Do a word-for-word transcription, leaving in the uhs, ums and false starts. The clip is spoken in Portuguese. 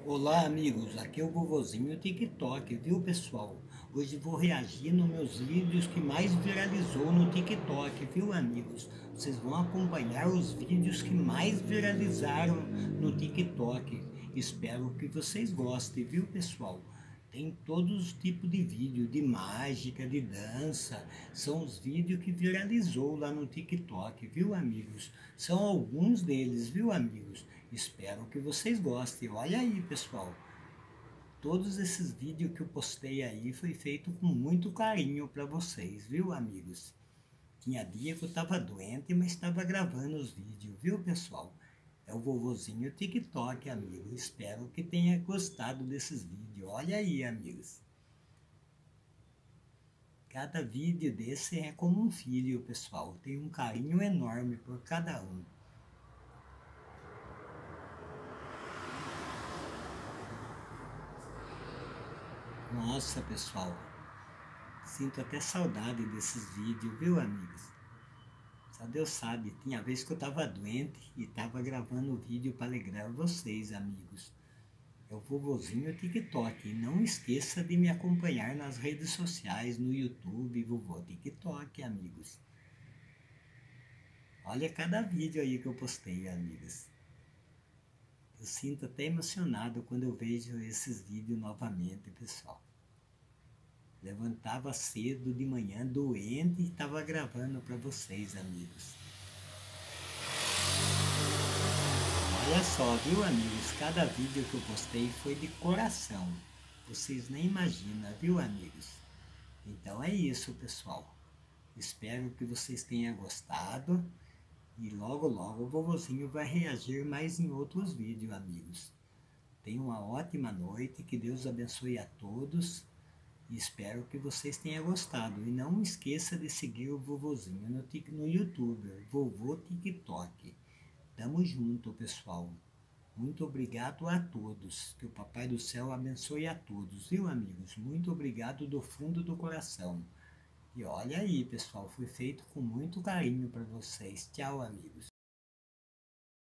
Olá amigos, aqui é o vovozinho TikTok, viu pessoal? Hoje vou reagir nos meus vídeos que mais viralizou no TikTok, viu amigos? Vocês vão acompanhar os vídeos que mais viralizaram no TikTok. Espero que vocês gostem, viu pessoal? Tem todos os tipos de vídeo, de mágica, de dança. São os vídeos que viralizou lá no TikTok, viu amigos? São alguns deles, viu amigos? Espero que vocês gostem. Olha aí, pessoal. Todos esses vídeos que eu postei aí foi feito com muito carinho para vocês, viu amigos? Tinha dia que eu estava doente, mas estava gravando os vídeos, viu pessoal? É o vovozinho TikTok, amigo. Espero que tenha gostado desses vídeos. Olha aí, amigos. Cada vídeo desse é como um filho, pessoal. Tem um carinho enorme por cada um. Nossa, pessoal. Sinto até saudade desses vídeos, viu, amigos? Só Deus sabe, tinha vez que eu estava doente e estava gravando o vídeo para alegrar vocês, amigos. É o vovozinho TikTok. E não esqueça de me acompanhar nas redes sociais, no YouTube, vovô TikTok, amigos. Olha cada vídeo aí que eu postei, amigos. Eu sinto até emocionado quando eu vejo esses vídeos novamente, pessoal. Levantava cedo de manhã, doente, e estava gravando para vocês, amigos. Olha só, viu, amigos? Cada vídeo que eu postei foi de coração. Vocês nem imaginam, viu, amigos? Então é isso, pessoal. Espero que vocês tenham gostado. E logo, logo o vovozinho vai reagir mais em outros vídeos, amigos. Tenham uma ótima noite, que Deus abençoe a todos. E espero que vocês tenham gostado. E não esqueça de seguir o vovozinho no, no YouTube, Vovô TikTok. Tamo junto, pessoal. Muito obrigado a todos. Que o Papai do Céu abençoe a todos, viu, amigos? Muito obrigado do fundo do coração. E olha aí, pessoal, foi feito com muito carinho para vocês. Tchau, amigos.